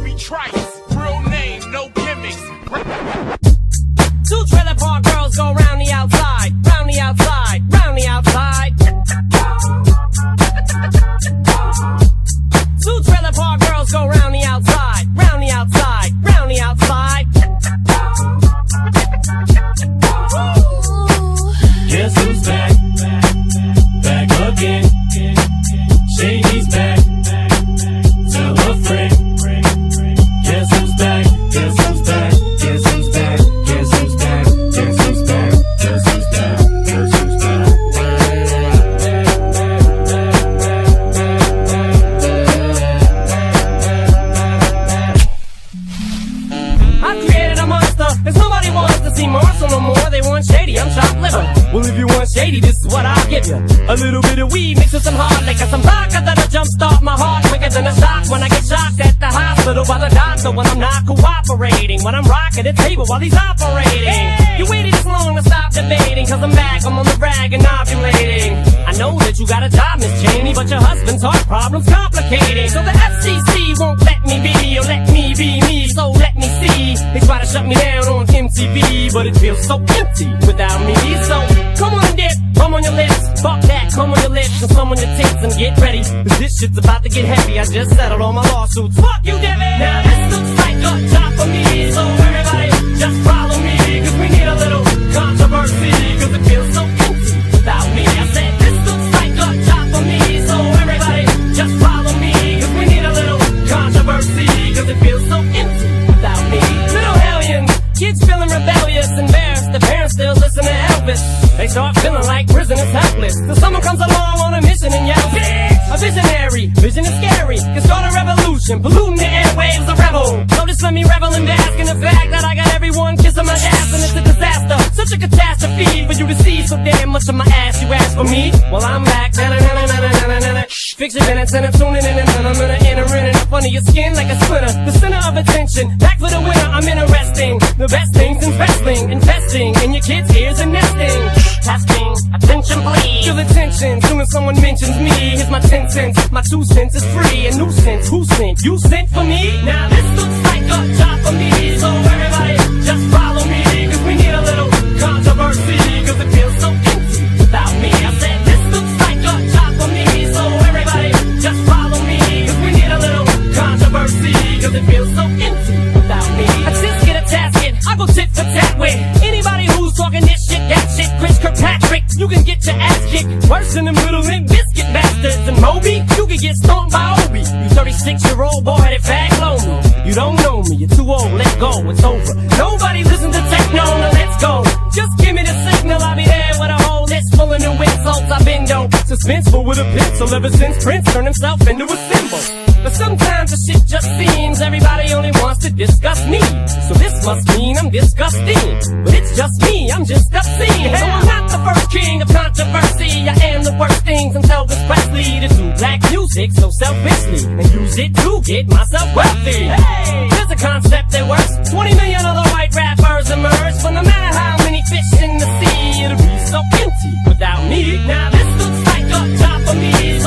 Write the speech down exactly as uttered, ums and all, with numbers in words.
Obie Trice, real name, no gimmicks. Two trailer park girls go round the outside, round the outside, round the outside. Two trailer park girls go round the outside, round the outside, round the outside. Guess who's back? Back again. Shady's back. Tell a friend. Guess who's back? Guess who's back? Guess who's back? Guess who's back? Guess who's back? Guess who's back? Guess who's back? I created a monster, cause nobody wants to see Marshall no more. They want Shady, I'm chopped liver. Well, if you want Shady, this is what I'll give you. A little bit of weed mixed with some hard liquor, some vodka that'll jumpstart my heart quicker than a shock when I get shocked at the hospital by the doctor when I'm not cooperating, when I'm rocking the table while he's operating. Hey! You waited this long to stop debating, cause I'm back, I'm on the rag and ovulating. I know that you got a job, Miss Cheney, but your husband's heart problem's complicating. So the F C C won't let me be, or let me be me, so let me see. They try to shut me down on M T V, but it feels so empty without me. So come on, dip, come on your lips, fuck that, come on your lips, and some on your tits, and get ready, cause this shit's about to get heavy. I just settled all my lawsuits. Fuck you, Debbie! Now this looks like a job for me, so everybody just follow me, cause we need a little controversy, cause it feels so empty without me. I said this looks like a job for me, so everybody just follow me, cause we need a little controversy, cause it feels so empty without me. Little hellions, kids feeling rebellious, embarrassed, the parents still listen to Elvis. They start feeling like prisoners helpless, till someone comes along on a mission and yells, a visionary, vision is scary, can start a revolution, polluting the airwaves, a rebel. So just let me revel and bask in the fact that I got everyone kissing my ass, and it's a disaster, such a catastrophe for you to see so damn much of my ass. You ask for me? Well, I'm back. Fix your minutes and I'm tuning in and I'm gonna enter in and up under your skin like a splinter. The center of attention, back for the winner, I'm interesting. The best things in wrestling, investing in your kids' ears and nesting. Testing, attention please. Feel attention, soon as someone mentions me. Here's my ten cents, my two cents is free. A nuisance, who sent? You sent for me? Now this looks like a job for me, so everybody just follow me, cause we need a little controversy, cause it feels so empty without me. I said this looks like a job for me, so everybody just follow me, cause we need a little controversy, cause it feels so empty without me. I just get a tasket, I go tit for tat with anybody who's talking this shit, that shit. Chris Kirkpatrick, you can get your ass kicked worse than them little limp biscuit bastards. And Moby, you can get stomped by Obie. You thirty-six year old boy that fag lonely. You don't know me, you're too old, let go, it's over. Nobody listen to techno, now let's go. Just give me the signal, I'll be there with a whole list full of new insults. I've been dope, suspenseful with a pencil ever since Prince turned himself into a symbol. But sometimes the shit just seems everybody only wants to discuss me. So this must mean I'm disgusting. But it's just me, I'm just obscene. So I'm not the first king of controversy. I am the worst things until Elvis Presley to do black music so selfishly and use it to get myself wealthy. Hey, there's a concept that works. twenty million other white rappers emerge, but no matter how many fish in the sea, it'll be so empty without me. Now this looks like a job for me.